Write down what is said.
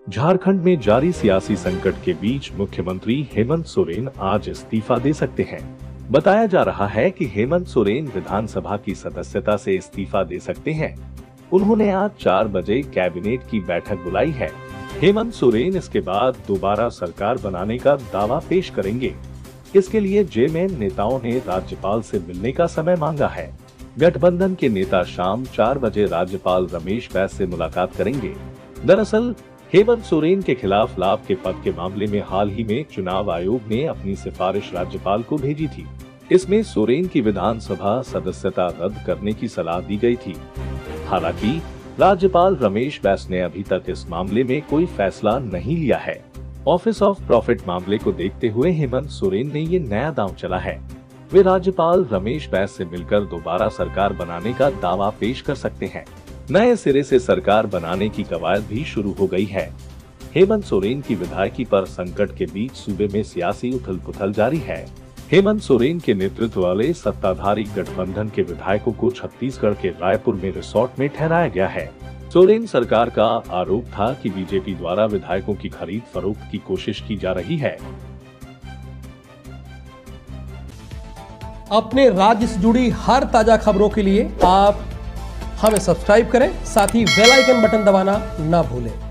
झारखंड में जारी सियासी संकट के बीच मुख्यमंत्री हेमंत सोरेन आज इस्तीफा दे सकते हैं। बताया जा रहा है कि हेमंत सोरेन विधानसभा की सदस्यता से इस्तीफा दे सकते हैं। उन्होंने आज 4 बजे कैबिनेट की बैठक बुलाई है। हेमंत सोरेन इसके बाद दोबारा सरकार बनाने का दावा पेश करेंगे। इसके लिए जेएमएम नेताओं ने राज्यपाल से मिलने का समय मांगा है। गठबंधन के नेता शाम 4 बजे राज्यपाल रमेश बैस से मुलाकात करेंगे। दरअसल हेमंत सोरेन के खिलाफ लाभ के पद के मामले में हाल ही में चुनाव आयोग ने अपनी सिफारिश राज्यपाल को भेजी थी। इसमें सोरेन की विधानसभा सदस्यता रद्द करने की सलाह दी गई थी। हालांकि राज्यपाल रमेश बैस ने अभी तक इस मामले में कोई फैसला नहीं लिया है। ऑफिस ऑफ प्रॉफिट मामले को देखते हुए हेमंत सोरेन ने ये नया दांव चला है। वे राज्यपाल रमेश बैस से मिलकर दोबारा सरकार बनाने का दावा पेश कर सकते हैं। नए सिरे से सरकार बनाने की कवायद भी शुरू हो गई है। हेमंत सोरेन की विधायकी पर संकट के बीच सूबे में सियासी उथल-पुथल जारी है। हेमंत सोरेन के नेतृत्व वाले सत्ताधारी गठबंधन के विधायकों को छत्तीसगढ़ के रायपुर में रिसोर्ट में ठहराया गया है। सोरेन सरकार का आरोप था कि बीजेपी द्वारा विधायकों की खरीद फरोख्त की कोशिश की जा रही है। अपने राज्य से जुड़ी हर ताजा खबरों के लिए आप हमें सब्सक्राइब करें, साथ ही बेल आइकन बटन दबाना ना भूलें।